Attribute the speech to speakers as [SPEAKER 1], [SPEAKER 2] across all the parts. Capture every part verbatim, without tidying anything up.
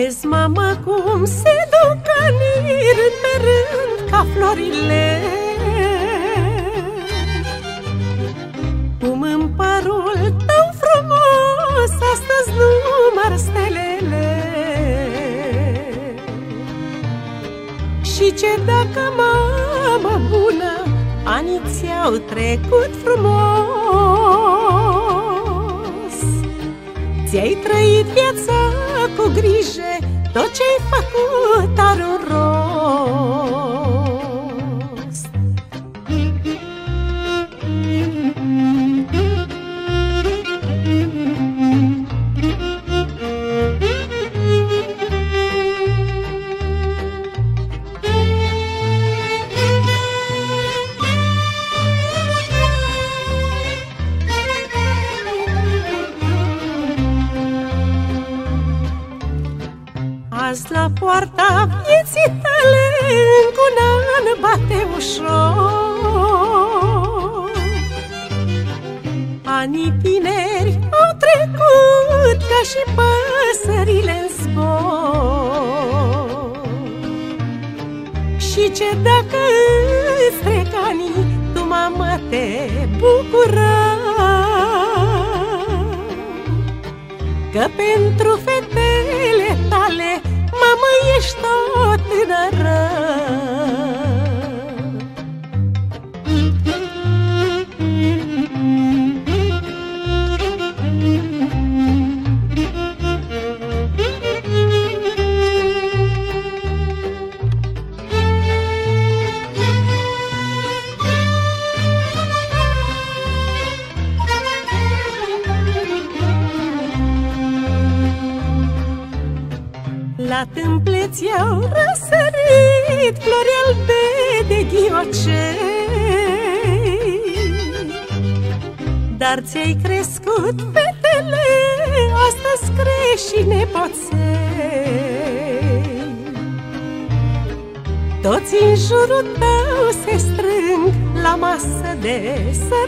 [SPEAKER 1] Vezi, mamă, cum se duc anii rând pe rând ca florile, cum în părul tău frumos astăzi număr stelele. Și ce dacă, mamă bună, anii ți-au trecut frumos, ți-ai trăit viața cu grijă, tot ce-ai făcut are un rost. Azi la poarta vieții tale încă un an bate ușor. Anii tineri au trecut ca și păsările în zbor. Și ce dacă îți trec anii, tu, mamă, te bucură, că pentru fetele tale, mamă, ești tot tânără. La tâmple ți-au răsărit flori albe de ghiocei, dar ți-ai crescut fetele, astăzi crești și nepoței. Toți în jurul tău se strâng la masă de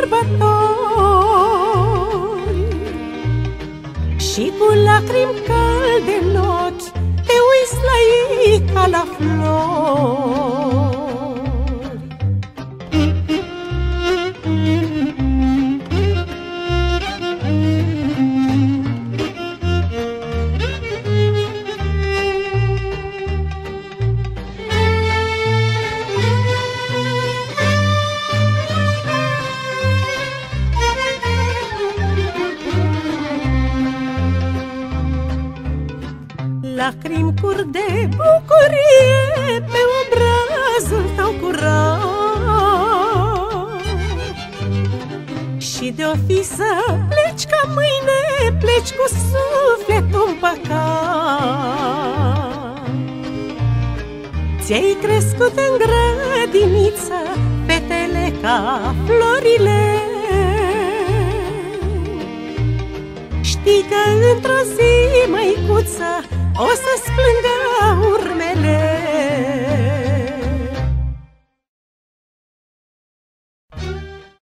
[SPEAKER 1] sărbători și cu lacrimi calde în ochi te uiți la ei ca la flori. Lacrimi cur de bucurie pe obrazul tău curat, și de-o fi să pleci ca mâine, pleci cu sufletul împăcat. Ți-ai crescut în grădiniță fetele ca florile, știi că într-o zi, măicuță, o să-ți plângă